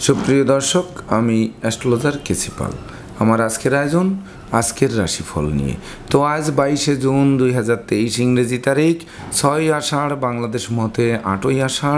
সুপ্রিয় দর্শক, আমি অ্যাস্ট্রোলজার কেসি পাল। আমার আজকের আয়োজন আজকের রাশিফল নিয়ে। তো আজ 22শে জুন 2023 ইংরেজি তারিখ, 6ই আষাঢ়, বাংলাদেশ মতে 8ই আষাঢ়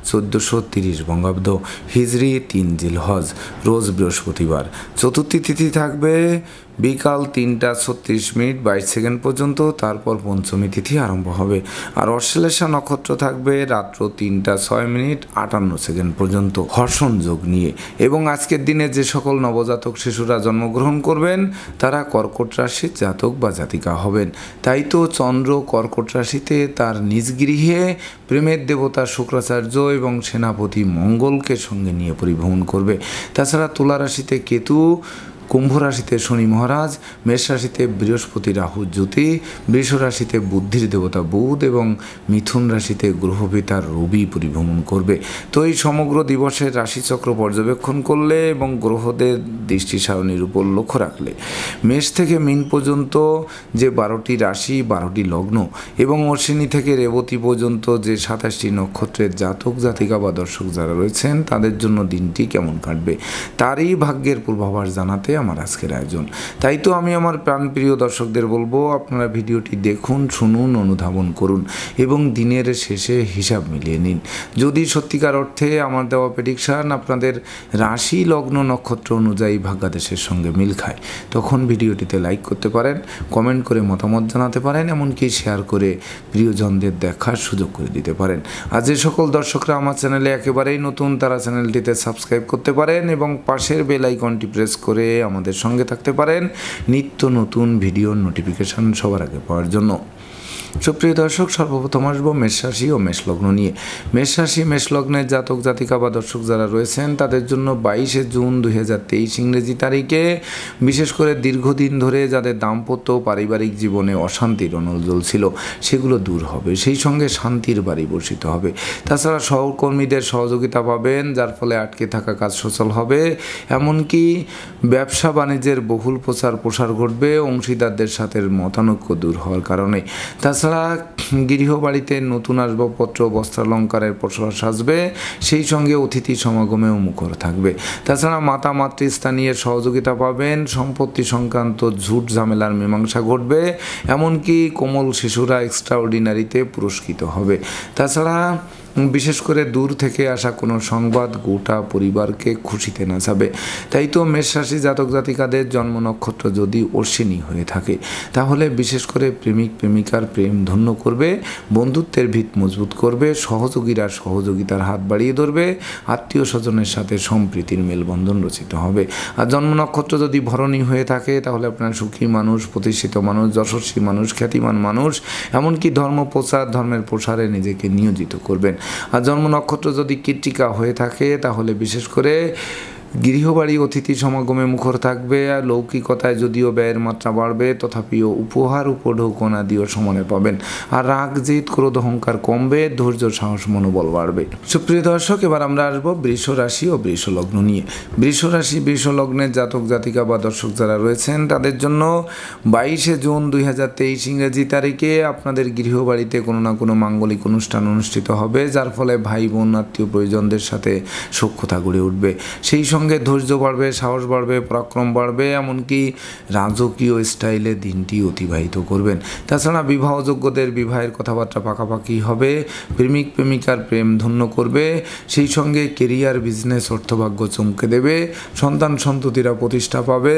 1430 বঙ্গাব্দ, হিজরি 3 জিলহজ, রোজ বৃহস্পতিবার। চতুর্থী তিথি থাকবে বিকাল 3টা 36 মিনিট 22 সেকেন্ড পর্যন্ত, তারপর পঞ্চমী তিথি আরম্ভ হবে। আর অশ্লেষা নক্ষত্র থাকবে রাত্র 3টা 6 মিনিট 58 সেকেন্ড পর্যন্ত হর্ষণ যোগ নিয়ে। এবং আজকের দিনে যে সকল নবজাতক শিশুরা জন্মগ্রহণ করবেন তারা কর্কট রাশির জাতক বা জাতিকা হবেন। তাই তো চন্দ্র কর্কট রাশিতে তার নিজ গৃহে প্রেমের দেবতা শুক্রাচার্য এবং সেনাপতি মঙ্গলকে সঙ্গে নিয়ে পরিভ্রমণ করবে। তাছাড়া তুলা রাশিতে কেতু, কুম্ভ রাশিতে শনি মহারাজ, মেষ রাশিতে বৃহস্পতি রাহু জ্যোতি, বৃষ রাশিতে বুদ্ধির দেবতা বুধ এবং মিথুন রাশিতে গ্রহপিতা রবি পরিভ্রমণ করবে। তো এই সমগ্র দিবসের রাশিচক্র পর্যবেক্ষণ করলে এবং গ্রহদের দৃষ্টি সারণীর উপর লক্ষ্য রাখলে মেষ থেকে মীন পর্যন্ত যে 12টি রাশি 12টি লগ্ন এবং অশ্বিনী থেকে রেবতী পর্যন্ত যে 27টি নক্ষত্রের জাতক জাতিকা বা দর্শক যারা রয়েছেন তাদের জন্য দিনটি কেমন কাটবে তারই ভাগ্যের পূর্বাভাস জানাতে আমার আজকের আয়োজন। তাই তো আমি আমার প্রাণপ্রিয় দর্শকদের বলবো, আপনারা ভিডিওটি দেখুন, শুনুন, অনুধাবন করুন এবং দিনের শেষে হিসাব মিলিয়ে নিন। যদি সত্যিকার অর্থে আমার দেওয়া প্রেডিকশন আপনাদের রাশি লগ্ন নক্ষত্র অনুযায়ী ভাগ্যাদেশের সঙ্গে মিল খায়, তখন ভিডিওটিতে লাইক করতে পারেন, কমেন্ট করে মতামত জানাতে পারেন, এমনকি শেয়ার করে প্রিয়জনদের দেখার সুযোগ করে দিতে পারেন। আর যে সকল দর্শকরা আমার চ্যানেলে একেবারেই নতুন তারা চ্যানেলটিতে সাবস্ক্রাইব করতে পারেন এবং পাশের বেল আইকনটি প্রেস করে আমাদের সঙ্গে থাকতে পারেন নিত্য নতুন ভিডিওর নোটিফিকেশন সবার আগে পাওয়ার জন্য। সুপ্রিয় দর্শক, সর্বপ্রথম আসবো মেষ রাশি ও মেষ লগ্ন নিয়ে। মেষ রাশি মেষ লগ্নের জাতক জাতিকা বা দর্শক যারা রয়েছেন তাদের জন্য 22শে জুন 2023 ইংরেজি তারিখে বিশেষ করে দীর্ঘদিন ধরে যাদের দাম্পত্য পারিবারিক জীবনে অশান্তির অনল জ্বলছিল সেগুলো দূর হবে, সেই সঙ্গে শান্তির বাড়ি বর্ষিত হবে। তাছাড়া সহকর্মীদের সহযোগিতা পাবেন, যার ফলে আটকে থাকা কাজ সচল হবে। এমনকি ব্যবসা বাণিজ্যের বহুল প্রসার ঘটবে অংশীদারদের সাথে মতানৈক্য দূর হওয়ার কারণে। তাছাড়া গৃহবাড়িতে নতুন আসবাবপত্র বস্ত্রালঙ্কারের প্রসার সাজবে, সেই সঙ্গে অতিথি সমাগমেও মুখর থাকবে। তাছাড়া মাতা মাতৃস্থানীয় সহযোগিতা পাবেন, সম্পত্তি সংক্রান্ত ঝুট ঝামেলার মীমাংসা ঘটবে, এমনকি কোমল শিশুরা এক্সট্রাঅর্ডিনারিতে পুরস্কৃত হবে। তাছাড়া বিশেষ করে দূর থেকে আসা কোনো সংবাদ গোটা পরিবারকে খুশিতে নাচাবে। তাই তো মেষ রাশি জাতক জাতিকাদের জন্ম নক্ষত্র যদি অশ্বিনী হয়ে থাকে তাহলে বিশেষ করে প্রেমিক প্রেমিকার প্রেম ধন্য করবে, বন্ধুত্বের ভিত মজবুত করবে, সহযোগীরা সহযোগিতার হাত বাড়িয়ে ধরবে, আত্মীয় স্বজনের সাথে সম্প্রীতির মেলবন্ধন রচিত হবে। আর জন্ম নক্ষত্র যদি ভরণী হয়ে থাকে তাহলে আপনার সুখী মানুষ, প্রতিষ্ঠিত মানুষ, যশস্বী মানুষ, খ্যাতিমান মানুষ, এমনকি ধর্ম প্রচার ধর্মের প্রসারে নিজেকে নিয়োজিত করবেন। আর জন্ম নক্ষত্র যদি কৃত্তিকা হয়ে থাকে তাহলে বিশেষ করে গৃহবাড়ি অতিথি সমাগমে মুখর থাকবে। আর লৌকিকতায় যদিও ব্যয়ের মাত্রা বাড়বে তথাপিও উপহার উপঢৌকন আদিও সমানে পাবেন। আর রাগ জেদ ক্রোধ অহংকার কমবে, ধৈর্য সাহস মনোবল বাড়বে। সুপ্রিয় দর্শক, এবার আমরা আসবো বৃষ রাশি ও বৃষ লগ্ন নিয়ে। বৃষ রাশি বৃষ লগ্নের জাতক জাতিকা বা দর্শক যারা রয়েছেন তাদের জন্য 22শে জুন 2023 ইংরেজি তারিখে আপনাদের গৃহবাড়িতে কোনো না কোনো মাঙ্গলিক অনুষ্ঠান অনুষ্ঠিত হবে, যার ফলে ভাই বোন আত্মীয় পরিজনদের সাথে সখ্যতা গড়ে উঠবে। সেই সঙ্গে ধৈর্য বাড়বে, সাহস বাড়বে, পরাক্রম বাড়বে, এমনকি রাজকীয় স্টাইলে দিনটি অতিবাহিত করবেন। তাছাড়া বিবাহযোগ্যদের বিবাহের কথাবার্তা পাকাপাকি হবে, প্রেমিক প্রেমিকার প্রেম ধন্য করবে, সেই সঙ্গে কেরিয়ার বিজনেস অর্থভাগ্য চমকে দেবে, সন্তান সন্ততিরা প্রতিষ্ঠা পাবে,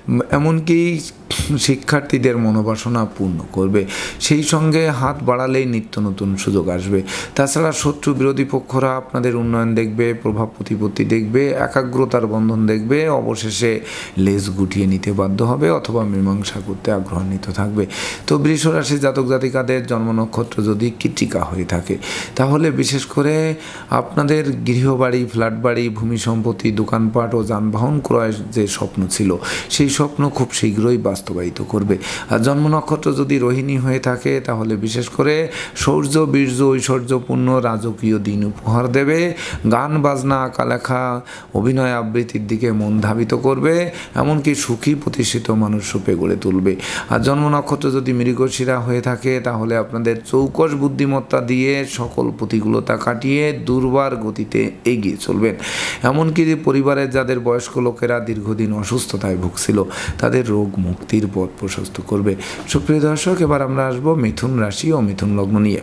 এমনকি শিক্ষার্থীদের মনোবাসনা পূর্ণ করবে। সেই সঙ্গে হাত বাড়ালেই নিত্য নতুন সুযোগ আসবে। তাছাড়া শত্রু বিরোধী পক্ষরা আপনাদের উন্নয়ন দেখবে, প্রভাব প্রতিপত্তি দেখবে, একাগ্রতার বন্ধন দেখবে, অবশেষে লেজ গুটিয়ে নিতে বাধ্য হবে অথবা মীমাংসা করতে আগ্রহান্বিত থাকবে। তো বৃষ রাশি জাতক জাতিকাদের জন্ম নক্ষত্র যদি কৃত্তিকা হয়ে থাকে তাহলে বিশেষ করে আপনাদের গৃহবাড়ি, ফ্ল্যাট বাড়ি, ভূমি সম্পত্তি, দোকানপাট ও যানবাহন ক্রয়ের যে স্বপ্ন ছিল সেই স্বপ্ন খুব শীঘ্রই বাস্তবায়িত করবে। আর জন্ম নক্ষত্র যদি রোহিণী হয়ে থাকে তাহলে বিশেষ করে শৌর্য বীর্য ঐশ্বর্যপূর্ণ রাজকীয় দিন উপহার দেবে। গান বাজনা, আঁকা লেখা, অভিনয় আবৃত্তির দিকে মন ধাবিত করবে, এমনকি সুখী প্রতিষ্ঠিত মানুষ রূপে গড়ে তুলবে। আর জন্ম নক্ষত্র যদি মৃগশিরা হয়ে থাকে তাহলে আপনাদের চৌকস বুদ্ধিমত্তা দিয়ে সকল প্রতিকূলতা কাটিয়ে দুর্বার গতিতে এগিয়ে চলবেন। এমনকি পরিবারের যাদের বয়স্ক লোকেরা দীর্ঘদিন অসুস্থতায় ভুগছিল তাদের রোগ মুক্তির পথ প্রশস্ত করবে। সুপ্রিয় দর্শক, এবার আমরা আসবো মিথুন রাশি ও মিথুন লগ্ন নিয়ে।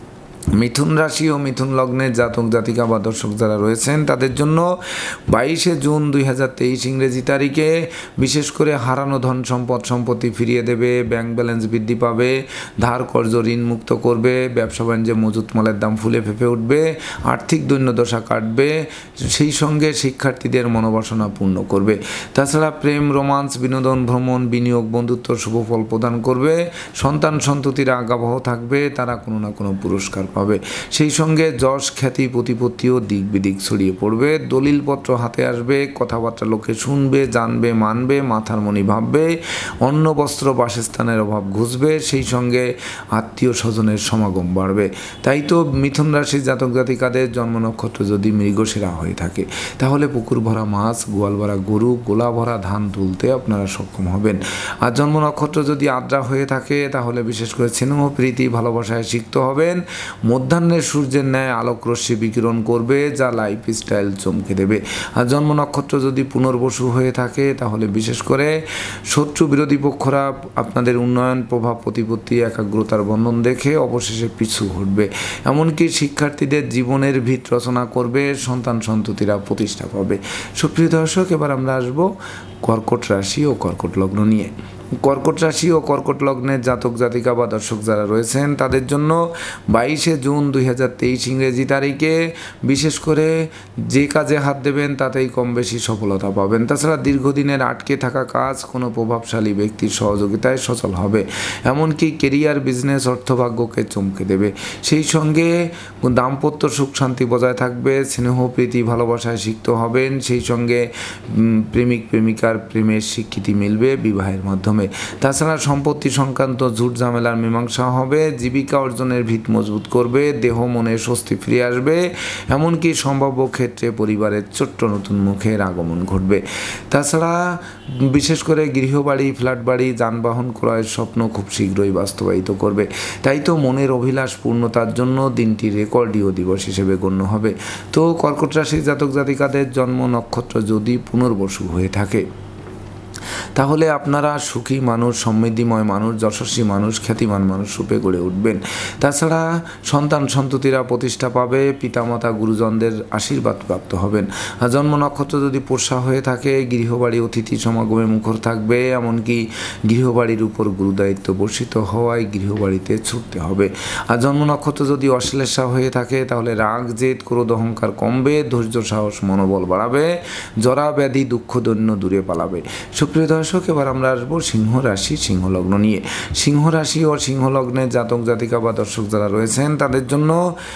মিথুন রাশি ও মিথুন লগ্নের জাতক জাতিকা বা দর্শক যারা রয়েছেন তাদের জন্য 22শে জুন 2023 ইংরেজি তারিখে বিশেষ করে হারানো ধন সম্পত্তি ফিরিয়ে দেবে, ব্যাংক ব্যালেন্স বৃদ্ধি পাবে, ধার কর্জ ঋণ মুক্ত করবে, ব্যবসা বাণিজ্যে মজুত মালের দাম ফুলে ফেঁপে উঠবে, আর্থিক দৈন্যদশা কাটবে, সেই সঙ্গে শিক্ষার্থীদের মনোবাসনা পূর্ণ করবে। তাছাড়া প্রেম, রোমান্স, বিনোদন, ভ্রমণ, বিনিয়োগ, বন্ধুত্ব শুভ ফল প্রদান করবে। সন্তান সন্ততির আজ্ঞাবহ থাকবে, তারা কোনো না কোনো পুরস্কার পাবে। সেই সঙ্গে যশ, খ্যাতি, প্রতিপত্তিও দিক বিদিক ছড়িয়ে পড়বে। দলিলপত্র হাতে আসবে, কথাবার্তা লোকে শুনবে, জানবে, মানবে, মাথার মনি ভাববে, অন্ন বস্ত্র বাসস্থানের অভাব ঘুচবে, সেই সঙ্গে আত্মীয় স্বজনের সমাগম বাড়বে। তাই তো মিথুন রাশির জাতক জাতিকাদের জন্ম নক্ষত্র যদি মৃগশিরা হয়ে থাকে তাহলে পুকুর ভরা মাছ, গোয়াল ভরা গরু, গোলা ভরা ধান তুলতে আপনারা সক্ষম হবেন। আর জন্ম নক্ষত্র যদি আদ্রা হয়ে থাকে তাহলে বিশেষ করে স্নেহ, প্রীতি, ভালোবাসায় সিক্ত হবেন। মধ্যাহ্নের সূর্যের ন্যায় আলোক রশ্মি বিকিরণ করবে, যা লাইফস্টাইল চমকে দেবে। আর জন্ম নক্ষত্র যদি পুনর্বসু হয়ে থাকে তাহলে বিশেষ করে শত্রু বিরোধী পক্ষরা আপনাদের উন্নয়ন, প্রভাব, প্রতিপত্তি, একাগ্রতার বন্ধন দেখে অবশেষে পিছু হটবে। এমনকি শিক্ষার্থীদের জীবনের ভিত রচনা করবে, সন্তান সন্ততিরা প্রতিষ্ঠা পাবে। সুপ্রিয় দর্শক, এবার আমরা আসবো কর্কট রাশি ও কর্কট লগ্ন নিয়ে। কর্কট রাশি ও কর্কট লগ্নের জাতক জাতিকা বা দর্শক যারা রয়েছেন তাদের জন্য 22শে জুন 2023 ইংরেজি তারিখে বিশেষ করে যে কাজে হাত দেবেন তাতেই কম বেশি সফলতা পাবেন। তাছাড়া দীর্ঘদিনের আটকে থাকা কাজ কোনো প্রভাবশালী ব্যক্তির সহযোগিতায় সচল হবে। এমনকি কেরিয়ার, বিজনেস, অর্থভাগ্যকে চমকে দেবে। সেই সঙ্গে দাম্পত্য সুখ শান্তি বজায় থাকবে, স্নেহ, প্রীতি, ভালোবাসায় সিক্ত হবেন। সেই সঙ্গে প্রেমিক প্রেমিকার প্রেমের স্বীকৃতি মিলবে বিবাহের মাধ্যমে। তাছাড়া সম্পত্তি সংক্রান্ত ঝুট ঝামেলার মীমাংসা হবে, জীবিকা অর্জনের ভিত মজবুত করবে, দেহ মনে স্বস্তি ফিরে আসবে। এমনকি সম্ভাব্য ক্ষেত্রে পরিবারের ছোট্ট নতুন মুখের আগমন ঘটবে। তাছাড়া বিশেষ করে গৃহবাড়ি, ফ্ল্যাট বাড়ি, যানবাহন ক্রয়ের স্বপ্ন খুব শীঘ্রই বাস্তবায়িত করবে। তাই তো মনের অভিলাষ পূর্ণতার জন্য দিনটি রেকর্ডীয় দিবস হিসেবে গণ্য হবে। তো কর্কট রাশির জাতক জাতিকাদের জন্ম নক্ষত্র যদি পুনর্বসু হয়ে থাকে তাহলে আপনারা সুখী মানুষ, সমৃদ্ধিময় মানুষ, যশস্বী মানুষ, খ্যাতিমান মানুষ রূপে গড়ে উঠবেন। তাছাড়া সন্তান সন্ততিরা প্রতিষ্ঠা পাবে, পিতামাতা গুরুজনদের আশীর্বাদ প্রাপ্ত হবেন। আর জন্ম নক্ষত্র যদি পোষা হয়ে থাকে গৃহবাড়ি অতিথি সমাগমে মুখর থাকবে, এমনকি গৃহবাড়ির উপর গুরুদায়িত্ব বর্ষিত হওয়ায় গৃহবাড়িতে ছুটতে হবে। আর জন্ম নক্ষত্র যদি অশ্লেষা হয়ে থাকে তাহলে রাগ, জেদ, ক্রোধ, অহংকার কমবে, ধৈর্য, সাহস, মনোবল বাড়াবে, জরা ব্যাধি, দুঃখ দৈন্য দূরে পালাবে। সুপ্রিয় দর্শক, এবার আমরা আসবো সিংহ রাশি, সিংহ লগ্ন নিয়ে। সিংহ রাশি ও সিংহ লগ্নের জাতক জাতিকা বা দর্শক যারা রয়েছেন তাদের জন্য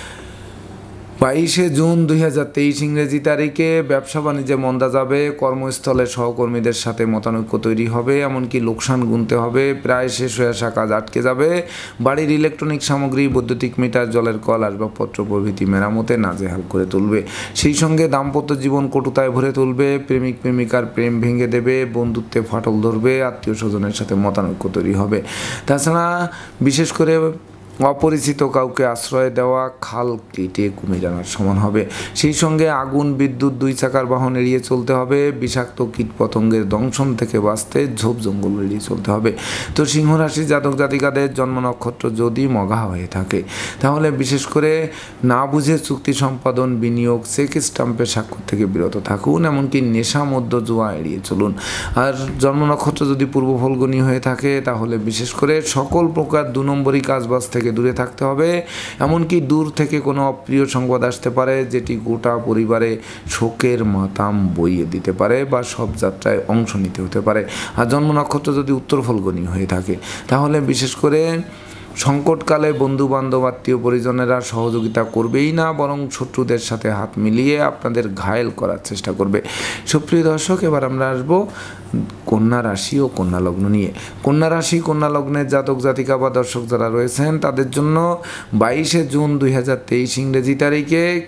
22শে জুন 2023 ইংরেজি তারিখে ব্যবসা বাণিজ্যে মন্দা যাবে, কর্মস্থলে সহকর্মীদের সাথে মতানৈক্য তৈরি হবে, এমনকি লোকসান গুনতে হবে, প্রায় শেষ হয়ে আসা কাজ আটকে যাবে, বাড়ির ইলেকট্রনিক সামগ্রী, বৈদ্যুতিক মিটার, জলের কল, আসবাবপত্র প্রভৃতি মেরামতে নাজেহাল করে তুলবে। সেই সঙ্গে দাম্পত্য জীবন কটুতায় ভরে তুলবে, প্রেমিক প্রেমিকার প্রেম ভেঙে দেবে, বন্ধুত্বে ফাটল ধরবে, আত্মীয় স্বজনের সাথে মতানৈক্য তৈরি হবে। তাছাড়া বিশেষ করে অপরিচিত কাউকে আশ্রয় দেওয়া খাল কেটে কুমির আনার সমান হবে। সেই সঙ্গে আগুন, বিদ্যুৎ, দুই চাকার বাহন এড়িয়ে চলতে হবে, বিষাক্ত কীট পতঙ্গের দংশন থেকে বাঁচতে ঝোপ জঙ্গল এড়িয়ে চলতে হবে। তো সিংহ রাশির জাতক জাতিকাদের জন্ম নক্ষত্র যদি মঘা হয়ে থাকে তাহলে বিশেষ করে না বুঝে চুক্তি সম্পাদন, বিনিয়োগ, চেক স্টাম্পের স্বাক্ষর থেকে বিরত থাকুন, এমনকি নেশা, মদ্য, জুয়া এড়িয়ে চলুন। আর জন্ম নক্ষত্র যদি পূর্ব ফলগুনি হয়ে থাকে তাহলে বিশেষ করে সকল প্রকার 2 নম্বরই কাজবাজ থেকে দূরে থাকতে হবে। এমনকি দূর থেকে কোনো অপ্রিয় সংবাদ আসতে পারে যেটি গোটা পরিবারে শোকের মাতাম বইয়ে দিতে পারে বা সব যাত্রায় অংশ নিতে হতে পারে। আর জন্ম নক্ষত্র যদি উত্তর ফলগুনি হয়ে থাকে তাহলে বিশেষ করে সংকটকালে বন্ধু বান্ধব, আত্মীয় পরিজনেরা সহযোগিতা করবেই না, বরং শত্রুদের সাথে হাত মিলিয়ে আপনাদের ঘায়েল করার চেষ্টা করবে। সুপ্রিয় দর্শক, এবার আমরা আসবো কন্যা রাশি ও কন্যা লগ্ন নিয়ে। কন্যা রাশি, কন্যা লগ্নের জাতক জাতিকা বা দর্শক যারা রয়েছেন তাদের জন্য 22শে জুন 2023 ইংরেজি তারিখে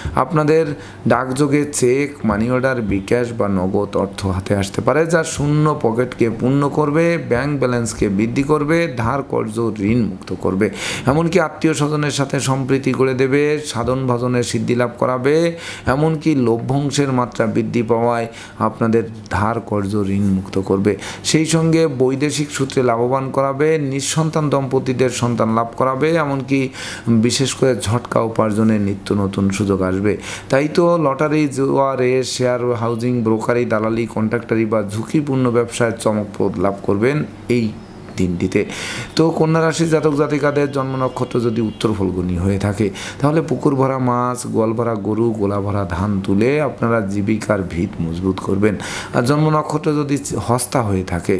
আপনাদের ডাকযোগে চেক, মানি অর্ডার, বিকাশ বা নগদ অর্থ হাতে আসতে পারে, যা শূন্য পকেটকে পূর্ণ করবে, ব্যাংক ব্যালেন্সকে বৃদ্ধি করবে, ধার কর্জ ঋণ মুক্ত করবে, এমনকি আত্মীয় স্বজনের সাথে সম্প্রীতি করে দেবে, সাধন ভজনের সিদ্ধি লাভ করাবে, এমনকি লভ্যাংশের মাত্রা বৃদ্ধি পাওয়ায় আপনাদের ধার কর্জ ঋণ মুক্ত করবে। সেই সঙ্গে বৈদেশিক সূত্রে লাভবান করাবে, নিঃসন্তান দম্পতিদের সন্তান লাভ করাবে, এমনকি বিশেষ করে ঝটকা উপার্জনের নিত্য নতুন সুযোগ আসবে। তাই তো লটারি, জুয়া, রেস, শেয়ার, হাউজিং, ব্রোকারি, দালালি, কন্ট্রাক্টারি বা ঝুঁকিপূর্ণ ব্যবসায় চমকপ্রদ লাভ করবেন এই দিনটিতে। তো কন্যা রাশির জাতক জাতিকাদের জন্ম নক্ষত্র যদি উত্তর ফল্গুনী হয়ে থাকে, তাহলে পুকুর ভরা মাছ, গোয়াল ভরা গরু, গোলা ভরা ধান তুলে আপনারা জীবিকার ভিত মজবুত করবেন। আর জন্ম নক্ষত্র যদি হস্তা হয়ে থাকে,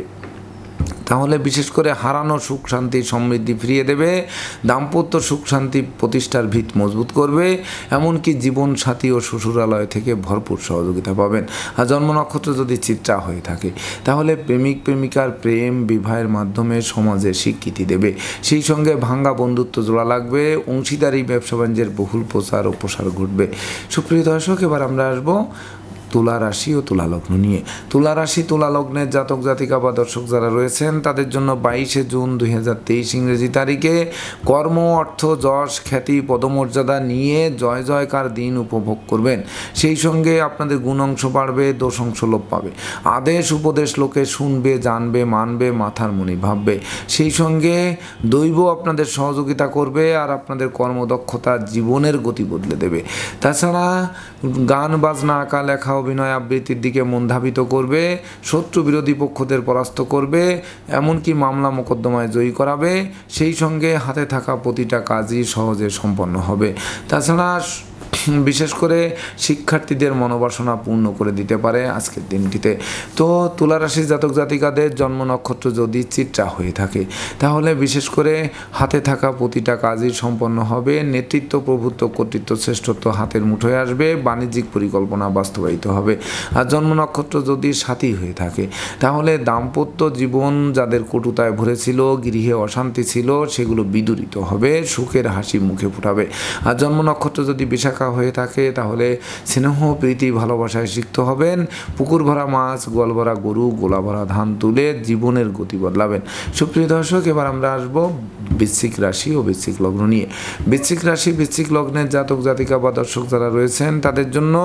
তাহলে বিশেষ করে হারানো সুখ শান্তি সমৃদ্ধি ফিরিয়ে দেবে, দাম্পত্য সুখ শান্তি প্রতিষ্ঠার ভিত মজবুত করবে, এমনকি জীবন সাথী ও শ্বশুরালয় থেকে ভরপুর সহযোগিতা পাবেন। আর জন্ম নক্ষত্র যদি চিত্রা হয়ে থাকে, তাহলে প্রেমিক প্রেমিকার প্রেম বিবাহের মাধ্যমে সমাজে স্বীকৃতি দেবে। সেই সঙ্গে ভাঙ্গা বন্ধুত্ব জোড়া লাগবে, অংশীদারি ব্যবসা বাণিজ্যের বহুল প্রচার ও প্রসার ঘটবে। সুপ্রিয় দর্শক, এবার আমরা আসবো তুলা রাশি ও তুলা লগ্ন নিয়ে। তুলা রাশি, তুলা লগ্নের জাতক জাতিকা বা দর্শক যারা রয়েছেন, তাদের জন্য 22শে জুন 2023 ইংরেজি তারিখে কর্ম, অর্থ, যশ, খ্যাতি, পদমর্যাদা নিয়ে জয় জয়কার দিন উপভোগ করবেন। সেই সঙ্গে আপনাদের গুণ অংশ বাড়বে, দোষ অংশ লোপ পাবে, আদেশ উপদেশ লোকে শুনবে, জানবে, মানবে, মাথার মনি ভাববে। সেই সঙ্গে দৈব আপনাদের সহযোগিতা করবে আর আপনাদের কর্মদক্ষতা জীবনের গতি বদলে দেবে। তাছাড়া গান বাজনা, আঁকা লেখা, অভিনয় আবৃত্তির দিকে মন ধাবিত করবে, শত্রু বিরোধী পক্ষদের পরাস্ত করবে, এমনকি মামলা মোকদ্দমায় জয়ী করাবে। সেই সঙ্গে হাতে থাকা প্রতিটা কাজই সহজে সম্পন্ন হবে। তাছাড়া বিশেষ করে শিক্ষার্থীদের মনোবাসনা পূর্ণ করে দিতে পারে আজকের দিনটিতে। তো তুলা রাশির জাতক জাতিকাদের জন্ম নক্ষত্র যদি চিত্রা হয়ে থাকে, তাহলে বিশেষ করে হাতে থাকা প্রতিটা কাজই সম্পন্ন হবে, নেতৃত্ব, প্রভুত্ব, কর্তৃত্ব, শ্রেষ্ঠত্ব হাতের মুঠোয় আসবে, বাণিজ্যিক পরিকল্পনা বাস্তবায়িত হবে। আর জন্ম নক্ষত্র যদি সাথী হয়ে থাকে, তাহলে দাম্পত্য জীবন যাদের কটুতায় ভরেছিল, গৃহে অশান্তি ছিল, সেগুলো বিদূরিত হবে, সুখের হাসি মুখে ফুটাবে। আর জন্ম নক্ষত্র যদি বিশাখা হয়ে থাকে, তাহলে স্নেহ, প্রীতি, ভালোবাসায় সিক্ত হবেন, পুকুর ভরা মাছ, গোয়াল ভরা গরু, গোলা ভরা ধান তুলে জীবনের গতি বদলাবেন। সুপ্রিয় দর্শক, এবার আমরা আসবো বৃশ্চিক রাশি ও বৃশ্চিক লগ্ন নিয়ে। বৃশ্চিক রাশি, বৃশ্চিক লগ্নের জাতক জাতিকা বা দর্শক যারা রয়েছেন, তাদের জন্য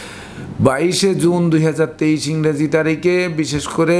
22শে জুন 2023 ইংরেজি তারিখে বিশেষ করে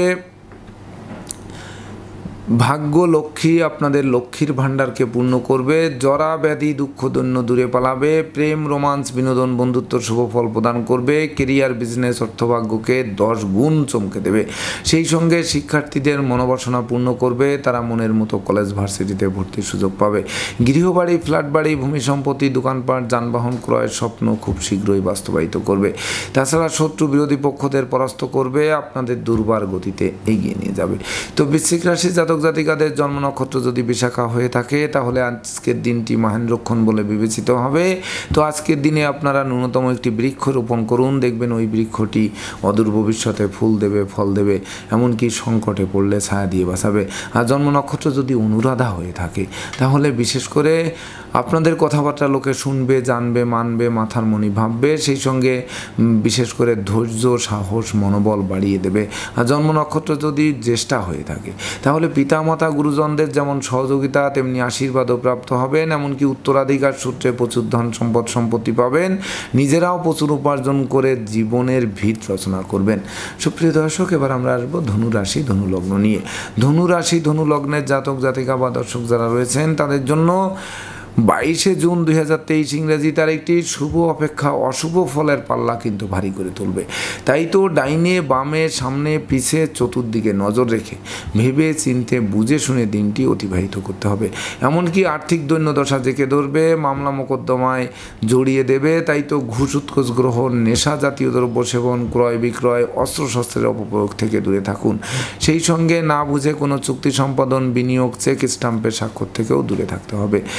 ভাগ্য লক্ষ্মী আপনাদের লক্ষ্মীর ভাণ্ডারকে পূর্ণ করবে, জরা ব্যাধি দুঃখ দৈন্য দূরে পালাবে, প্রেম, রোমান্স, বিনোদন, বন্ধুত্ব শুভ ফল প্রদান করবে, কেরিয়ার, বিজনেস, অর্থভাগ্যকে 10 গুণ চমকে দেবে। সেই সঙ্গে শিক্ষার্থীদের মনোবাসনা পূর্ণ করবে, তারা মনের মতো কলেজ ভার্সিটিতে ভর্তির সুযোগ পাবে। গৃহবাড়ি, ফ্ল্যাট বাড়ি, ভূমি সম্পত্তি, দোকানপাট, যানবাহন ক্রয়ের স্বপ্ন খুব শীঘ্রই বাস্তবায়িত করবে। তাছাড়া শত্রু বিরোধী পক্ষদের পরাস্ত করবে, আপনাদের দুর্বার গতিতে এগিয়ে নিয়ে যাবে। তো বৃশ্চিক রাশি জাতক জাতিকাদের জন্ম নক্ষত্র যদি বিশাখা হয়ে থাকে, তাহলে আজকের দিনটি মহেন্দ্রক্ষণ বলে বিবেচিত হবে। তো আজকের দিনে আপনারা ন্যূনতম একটি বৃক্ষ রোপণ করুন, দেখবেন ওই বৃক্ষটি অদূর ভবিষ্যতে ফুল দেবে, ফল দেবে, এমনকি সংকটে পড়লে ছায়া দিয়ে বাঁচাবে। আর জন্ম নক্ষত্র যদি অনুরাধা হয়ে থাকে, তাহলে বিশেষ করে আপনাদের কথাবার্তা লোকে শুনবে, জানবে, মানবে, মাথার মনি ভাববে। সেই সঙ্গে বিশেষ করে ধৈর্য, সাহস, মনোবল বাড়িয়ে দেবে। আর জন্ম নক্ষত্র যদি জ্যেষ্ঠা হয়ে থাকে, তাহলে পিতামাতা গুরুজনদের যেমন সহযোগিতা তেমনি আশীর্বাদও প্রাপ্ত হবেন, এমনকি উত্তরাধিকার সূত্রে প্রচুর ধন সম্পদ সম্পত্তি পাবেন, নিজেরাও প্রচুর উপার্জন করে জীবনের ভিত রচনা করবেন। সুপ্রিয় দর্শক, এবার আমরা আসবো ধনু রাশি, ধনু লগ্ন নিয়ে। ধনু রাশি, ধনু লগ্নের জাতক জাতিকা বা দর্শক যারা রয়েছেন, তাদের জন্য 22শে জুন 2023 ইংরেজি তারিখটি শুভ অপেক্ষা অশুভ ফলের পাল্লা কিন্তু ভারী করে তুলবে। তাই তো ডাইনে বামে, সামনে পিছে, চতুর্দিকে নজর রেখে ভেবে চিনতে বুঝে শুনে দিনটি অতিবাহিত করতে হবে। এমনকি আর্থিক দৈন্যদশা জেঁকে ধরবে, মামলা মোকদ্দমায় জড়িয়ে দেবে। তাই তো ঘুষ, উৎকোচ গ্রহণ, নেশা জাতীয় দ্রব্য সেবন, ক্রয় বিক্রয়, অস্ত্রশস্ত্রের অপপ্রয়োগ থেকে দূরে থাকুন। সেই সঙ্গে না বুঝে কোনো চুক্তি সম্পাদন, বিনিয়োগ, চেক স্টাম্পের স্বাক্ষর থেকেও দূরে থাকতে হবে। এমন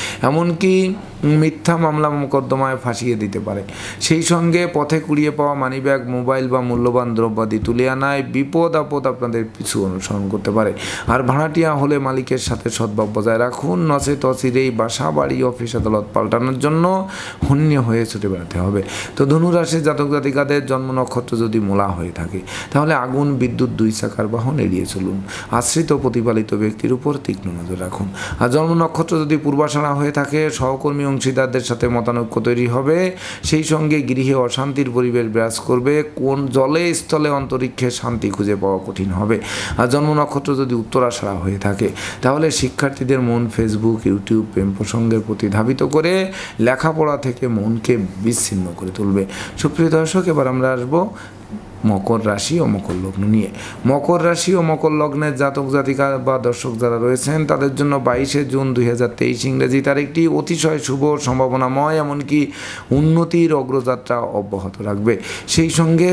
এমনকি মিথ্যা মামলা মোকদ্দমায় ফাঁসিয়ে দিতে পারে। সেই সঙ্গে পথে কুড়িয়ে পাওয়া মানিব্যাগ, মোবাইল বা মূল্যবান দ্রব্যাদি তুলে আনায় বিপদ আপদ আপনাদের পিছু অনুসরণ করতে পারে। আর ভাড়াটিয়া হলে মালিকের সাথে সদ্ভাব বজায় রাখুন, নচেত অচিরেই বাসা, বাড়ি, অফিস, আদালত পাল্টানোর জন্য হন্য হয়ে ছুটে বেড়াতে হবে। তো ধনুরাশির জাতক জাতিকাদের জন্ম নক্ষত্র যদি মূলা হয়ে থাকে তাহলে আগুন, বিদ্যুৎ, 2 চাকার বাহন এড়িয়ে চলুন। আশ্রিত প্রতিপালিত ব্যক্তির উপর তীক্ষ্ণ নজর রাখুন। আর জন্ম নক্ষত্র যদি পূর্বাষাঢ়া হয়ে থাকে সহকর্মী অংশীদারদের সাথে মতানৈক্য তৈরি হবে। সেই সঙ্গে গৃহে অশান্তির পরিবেশ বিরাজ করবে। কোন জলে, স্থলে, অন্তরিক্ষে শান্তি খুঁজে পাওয়া কঠিন হবে। আর জন্ম নক্ষত্র যদি উত্তরাষাঢ়া হয়ে থাকে তাহলে শিক্ষার্থীদের মন ফেসবুক, ইউটিউব, প্রেম প্রসঙ্গের প্রতি ধাবিত করে লেখাপড়া থেকে মনকে বিচ্ছিন্ন করে তুলবে। সুপ্রিয় দর্শক, এবার আমরা আসবো মকর রাশি ও মকর লগ্ন নিয়ে। মকর রাশি ও মকর লগ্নের জাতক জাতিকা বা দর্শক যারা রয়েছেন তাদের জন্য 22শে জুন 2023 ইংরেজি তারিখটি অতিশয় শুভ, সম্ভাবনাময়, এমনকি উন্নতির অগ্রযাত্রা অব্যাহত রাখবে। সেই সঙ্গে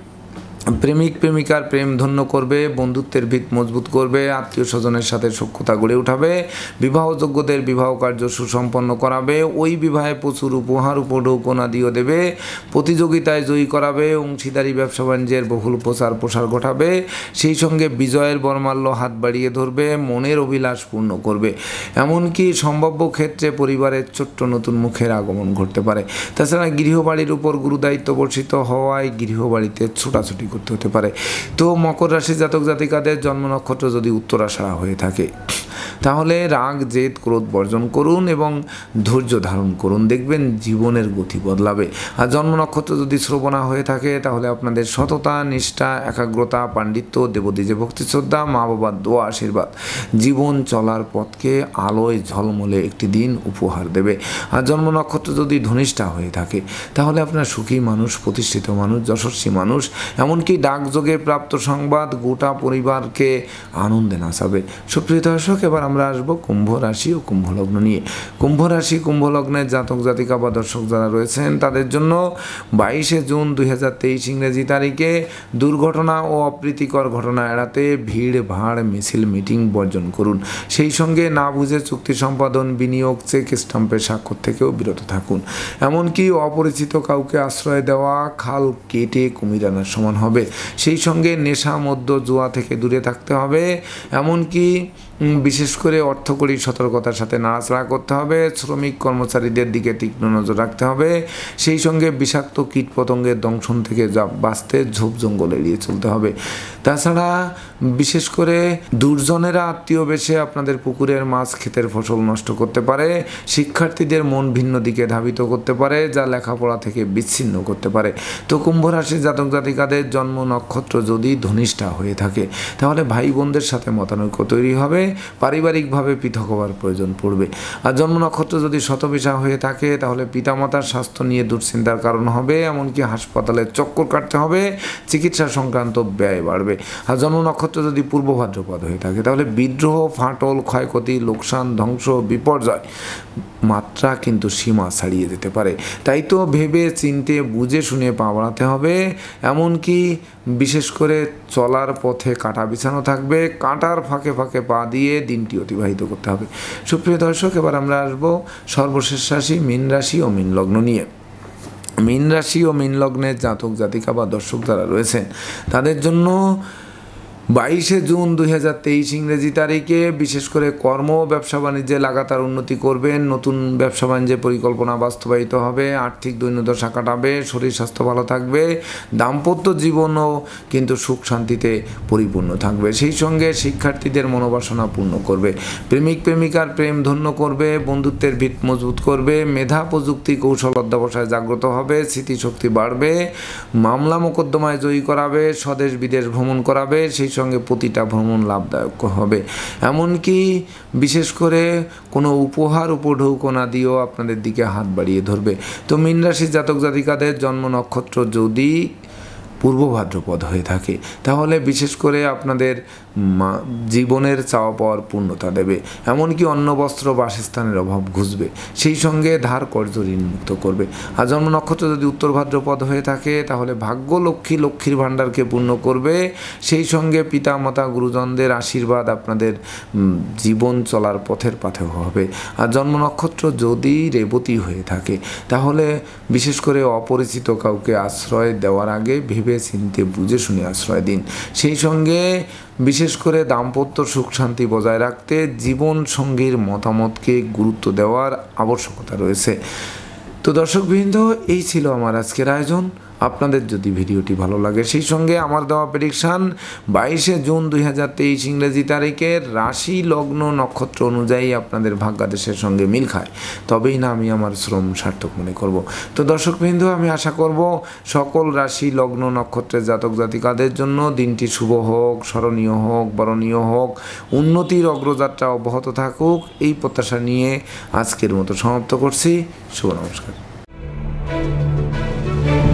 প্রেমিক প্রেমিকার প্রেম ধন্য করবে, বন্ধুত্বের ভিত মজবুত করবে, আত্মীয় স্বজনের সাথে সখ্যতা গড়ে উঠাবে, বিবাহযোগ্যদের বিবাহ কার্য সুসম্পন্ন করাবে, ওই বিবাহে প্রচুর উপহার, উপঢৌকনা দিয়েও দেবে, প্রতিযোগিতায় জয়ী করাবে, অংশীদারি ব্যবসা বাণিজ্যের বহুল প্রসার ঘটাবে। সেই সঙ্গে বিজয়ের বর্মাল্য হাত বাড়িয়ে ধরবে, মনের অভিলাষ পূর্ণ করবে। এমনকি সম্ভাব্য ক্ষেত্রে পরিবারের ছোট্ট নতুন মুখের আগমন ঘটতে পারে। তাছাড়া গৃহবাড়ির উপর গুরুদায়িত্ব বর্ষিত হওয়ায় গৃহবাড়িতে ছোটাছুটি করতে হতে পারে। তো মকর রাশির জাতক জাতিকাদের জন্ম নক্ষত্র যদি উত্তরাষাঢ়া হয়ে থাকে তাহলে রাগ, জেদ, ক্রোধ বর্জন করুন এবং ধৈর্য ধারণ করুন, দেখবেন জীবনের গতি বদলাবে। আর জন্ম নক্ষত্র যদি শ্রবণা হয়ে থাকে তাহলে আপনাদের সততা, নিষ্ঠা, একাগ্রতা, পাণ্ডিত্য, দেবদ্বীজে ভক্তি শ্রদ্ধা, মা বাবার দোয়া, আশীর্বাদ জীবন চলার পথকে আলোয় ঝলমলে একটি দিন উপহার দেবে। আর জন্ম নক্ষত্র যদি ধনিষ্ঠা হয়ে থাকে তাহলে আপনার সুখী মানুষ, প্রতিষ্ঠিত মানুষ, যশস্বী মানুষ, এমনকি ডাকযোগে প্রাপ্ত সংবাদ গোটা পরিবারকে আনন্দে নাচাবে। সুপ্রিয় দর্শক, এবার আমরা আসবো কুম্ভ রাশি ও কুম্ভ লগ্ন নিয়ে। কুম্ভ রাশি, কুম্ভ লগ্নের জাতক জাতিকা বা দর্শক যারা রয়েছেন তাদের জন্য 22শে জুন 2023 ইংরেজি তারিখে দুর্ঘটনা ও অপ্রীতিকর ঘটনা এড়াতে ভিড় ভাড়, মিছিল, মিটিং বর্জন করুন। সেই সঙ্গে না বুঝে চুক্তি সম্পাদন, বিনিয়োগ, চেক স্টাম্পের স্বাক্ষর থেকেও বিরত থাকুন। এমনকি অপরিচিত কাউকে আশ্রয় দেওয়া খাল কেটে কুমির আনার সমান হবে। সেই সঙ্গে নেশা, মদ্য, জুয়া থেকে দূরে থাকতে হবে। এমনকি বিশেষ করে অর্থকরী সতর্কতার সাথে নাড়াচাড়া করতে হবে। শ্রমিক কর্মচারীদের দিকে তীক্ষ্ণ নজর রাখতে হবে। সেই সঙ্গে বিষাক্ত কীটপতঙ্গের দংশন থেকে বাঁচতে ঝোপ জঙ্গল এড়িয়ে চলতে হবে। তাছাড়া বিশেষ করে দুর্জনেরা আত্মীয় বেশে আপনাদের পুকুরের মাছ, ক্ষেতের ফসল নষ্ট করতে পারে। শিক্ষার্থীদের মন ভিন্ন দিকে ধাবিত করতে পারে, যা লেখাপড়া থেকে বিচ্ছিন্ন করতে পারে। তো কুম্ভ রাশির জাতক জাতিকাদের জন্ম নক্ষত্র যদি ধনিষ্ঠা হয়ে থাকে তাহলে ভাই বোনদের সাথে মতানৈক্য তৈরি হবে, পারিবারিকভাবে পৃথক হওয়ার প্রয়োজন পড়বে। আর জন্ম নক্ষত্র যদি শতবিশা হয়ে থাকে তাহলে পিতামাতার স্বাস্থ্য নিয়ে দুশ্চিন্তার কারণ হবে, এমনকি হাসপাতালে চক্কর কাটতে হবে, চিকিৎসা সংক্রান্ত ব্যয় বাড়বে। আর জন্ম নক্ষত্র যদি পূর্ব ভাদ্রপদ হয়ে থাকে তাহলে বিদ্রোহ, ফাটল, ক্ষয়ক্ষতি, লোকসান, ধ্বংস, বিপর্যয় মাত্রা কিন্তু সীমা ছাড়িয়ে যেতে পারে। তাই তো ভেবে চিনতে বুঝে শুনে পা বাড়াতে হবে। এমনকি বিশেষ করে চলার পথে কাঁটা বিছানো থাকবে, কাঁটার ফাঁকে ফাঁকে পা দিয়ে দিনটি অতিবাহিত করতে হবে। সুপ্রিয় দর্শক, এবার আমরা আসবো সর্বশেষ রাশি মীন রাশি ও মীন লগ্ন নিয়ে। মীন রাশি ও মীন লগ্নের জাতক জাতিকা বা দর্শক যারা রয়েছেন তাদের জন্য 22শে জুন 2023 ইংরেজি তারিখে বিশেষ করে কর্ম, ব্যবসা বাণিজ্যে লাগাতার উন্নতি করবেন। নতুন ব্যবসা বাণিজ্যের পরিকল্পনা বাস্তবায়িত হবে, আর্থিক দৈন্যদশা কাটাবে, শরীর স্বাস্থ্য ভালো থাকবে, দাম্পত্য জীবনও কিন্তু সুখ শান্তিতে পরিপূর্ণ থাকবে। সেই সঙ্গে শিক্ষার্থীদের মনোবাসনা পূর্ণ করবে, প্রেমিক প্রেমিকার প্রেম ধন্য করবে, বন্ধুত্বের ভিত মজবুত করবে, মেধা, প্রযুক্তি, কৌশল অধ্যবসায় জাগ্রত হবে, স্মৃতিশক্তি বাড়বে, মামলা মোকদ্দমায় জয়ী করাবে, স্বদেশ বিদেশ ভ্রমণ করাবে। সেই সঙ্গে প্রতিটা ভ্রমণ লাভদায়ক হবে। এমনকি বিশেষ করে কোনো উপহার, উপঢৌকনা দিয়েও আপনাদের দিকে হাত বাড়িয়ে ধরবে। তো মীন রাশির জাতক জাতিকাদের জন্ম নক্ষত্র যদি পূর্ব ভাদ্রপদ হয়ে থাকে, তাহলে বিশেষ করে আপনাদের জীবনের চাওয়া পাওয়ার পূর্ণতা দেবে, এমনকি অন্ন বস্ত্র বাসস্থানের অভাব ঘুচবে, সেই সঙ্গে ধার কর্জ ঋণ মুক্ত করবে। আর জন্ম নক্ষত্র যদি উত্তর ভাদ্রপদ হয়ে থাকে তাহলে ভাগ্য লক্ষ্মী লক্ষ্মীর ভাণ্ডারকে পূর্ণ করবে, সেই সঙ্গে পিতা মাতা গুরুজনদের আশীর্বাদ আপনাদের জীবন চলার পথের পাথেও হবে। আর জন্ম নক্ষত্র যদি রেবতী হয়ে থাকে তাহলে বিশেষ করে অপরিচিত কাউকে আশ্রয় দেওয়ার আগে ভেবে চিন্তে বুঝে শুনে আশ্রয় দিন। সেই সঙ্গে বিশেষ করে দাম্পত্য সুখ শান্তি বজায় রাখতে জীবন সঙ্গীর মতামতকে গুরুত্ব দেওয়ার আবশ্যকতা রয়েছে। তো দর্শকবৃন্দ, এই ছিল আমার আজকের আয়োজন। আপনাদের যদি ভিডিওটি ভালো লাগে সেই সঙ্গে আমার দেওয়া প্রেডিকশান 22শে জুন 2023 ইংরেজি তারিখের রাশি লগ্ন নক্ষত্র অনুযায়ী আপনাদের ভাগ্যাদেশের সঙ্গে মিল খায়, তবেই না আমি আমার শ্রম সার্থক মনে করব। তো দর্শকবৃন্দ, আমি আশা করব সকল রাশি লগ্ন নক্ষত্রের জাতক জাতিকাদের জন্য দিনটি শুভ হোক, স্মরণীয় হোক, বরণীয় হোক, উন্নতির অগ্রযাত্রা অব্যাহত থাকুক, এই প্রত্যাশা নিয়ে আজকের মতো সমাপ্ত করছি। শুভ নমস্কার।